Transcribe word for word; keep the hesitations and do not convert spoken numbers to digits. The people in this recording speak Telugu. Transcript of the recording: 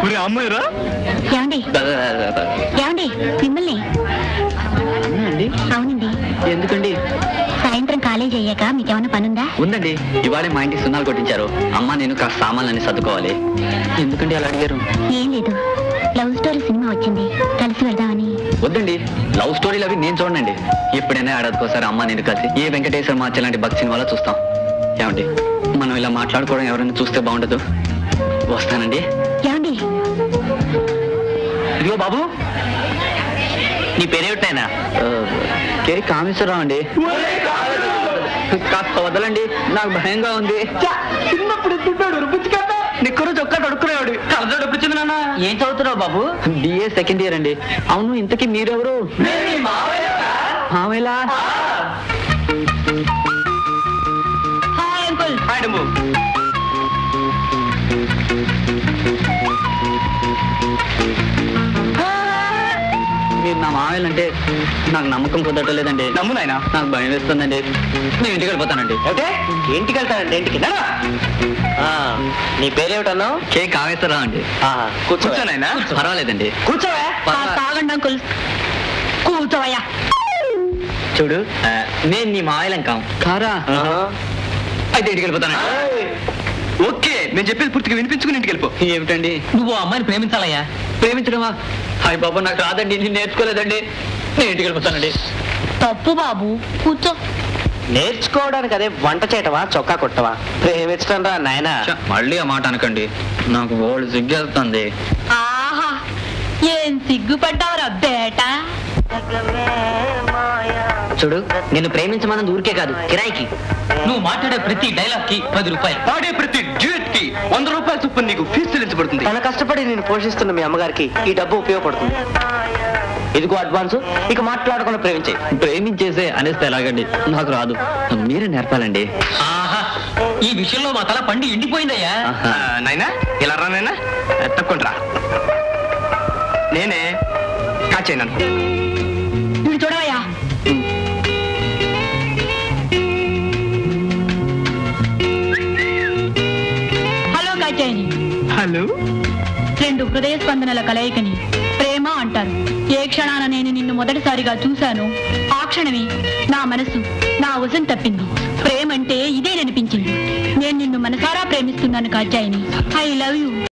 అమ్మాయిరా ఏమండి ఏమండి మిమ్మల్ని అవునండి. ఎందుకండి? సాయంత్రం కాలేజ్ అయ్యాక మీకేమైనా పనుందా? ఉందండి. ఇవాళ మా ఇంటికి సున్నాలు కొట్టించారు. అమ్మ నేను కాస్త సామాన్లన్నీ సర్దుకోవాలి. ఎందుకండి అలా అడిగారు? ఏం లేదు, లవ్ స్టోరీ సినిమా వచ్చింది, కలిసి వెళ్దామని. వద్దండి, లవ్ స్టోరీలు అవి నేను చూడండి. ఎప్పుడైనా ఏడాదికోసారి అమ్మ నేను కలిసి ఏ వెంకటేశ్వర మార్చ లాంటి భక్తి సినిమాలో చూస్తాం. ఏమండి మనం ఇలా మాట్లాడుకోవడం ఎవరైనా చూస్తే బాగుండదు. వస్తానండి. ఏమండి? ఇదిగో బాబు, నీ పేరేమిటైనా? కే కామేశ్వరరావు అండి. కాస్త వదలండి, నాకు భయంగా ఉంది. చిన్నప్పుడు నిక్కరు చొక్కా తడుక్కునేవాడు. డబ్బుచ్చింది నాన్న. ఏం చదువుతున్నావు బాబు? బిఏ సెకండ్ ఇయర్ అండి. అవును, ఇంతకీ మీరెవరు? మామయ్యలా? Hi uncle. హాయ్ డమ్ము. మీరు నా మామయ్యలంటే నాకు నమ్మకం కుదరలేదండి. నమ్ము నాయనా. నాకు భయం వేస్తుందండి. నేను ఇంటికి వెళ్ళిపోతానండి. ఓకే, ఇంటికి వెళ్తానండి. ఇంటికి నీ పేరేమిటన్నావు? కే కామేశ్వరరావు అండి. కూర్చోనాయనా. పర్వాలేదండి. కూర్చోవా. తాగండి అంకుల్. కూర్చోవయ్యా. చూడు, నేను నీ మామయ్యలం కాం కారా. అయితే ఇంటికి వెళ్ళిపోతానండి. ఓకే, నేను చెప్పేది పూర్తిగా వినిపించుకుని ఇంటికి వెళ్ళిపో. ఏమిటండి? నువ్వు అమ్మాయిని ప్రేమించాలయ్యా. ప్రేమించడమా? హాయ్ బాబు, నాకు రాదండి, నేను నేర్చుకోలేదండి. నేను ఇంటికి వెళ్ళిపోతానండి. తప్పు బాబు, కూర్చో. నేర్చుకోవడానికి అదే వంట చేయటవా, చొక్కా కొట్టవా? ప్రేమించడం రా నాయనా. మళ్ళీ ఆ మాట అనకండి, నాకు ఓల్డ్ సిగ్గేస్తుంది. ఆహా, ఏం సిగ్గుపడ్డావురా బేటా. చూడు, నిన్ను ప్రేమించమన్నది ఊరికే కాదు, కిరాయికి. నువ్వు మాట్లాడే ప్రతి డైలాగ్ కి పది రూపాయలు, పాడే ప్రతి డ్యూట్ కి వంద రూపాయల చొప్పున నీకు ఫీజు చెల్లించబడుతుంది. తన కష్టపడి నేను పోషిస్తున్న మీ అమ్మగారికి ఈ డబ్బు ఉపయోగపడుతుంది. ఇదిగో అడ్వాన్స్. ఇక మాట్లాడకుండా ప్రేమించే. ప్రేమించేసే అనేస్తే ఎలాగండి, నాకు రాదు, మీరే నేర్పాలండి. ఆహా, ఈ విషయంలో మా తల పండి ఎండిపోయిందయ్యా. నాయనా, ఇలా రా నాయనా, తప్పకుండా నేనే కాచేనా. నువ్వు చూడవయ్యా. హలో కాచేని. హలో. రెండు హృదయ స్పందనల కలయికని ప్రేమ అంటారు. ఏ క్షణాన నేను నిన్ను మొదటిసారిగా చూశాను, ఆ క్షణమే నా మనసు నా వశం తప్పింది. ప్రేమంటే ఇదే అనిపించింది. నేను నిన్ను మనసారా ప్రేమిస్తున్నాను కాచాయిని. I love you.